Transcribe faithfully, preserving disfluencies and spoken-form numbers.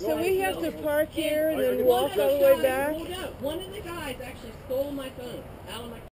So we have to park here and then And walk all the way back? Hold up. One of the guys actually stole my phone out of my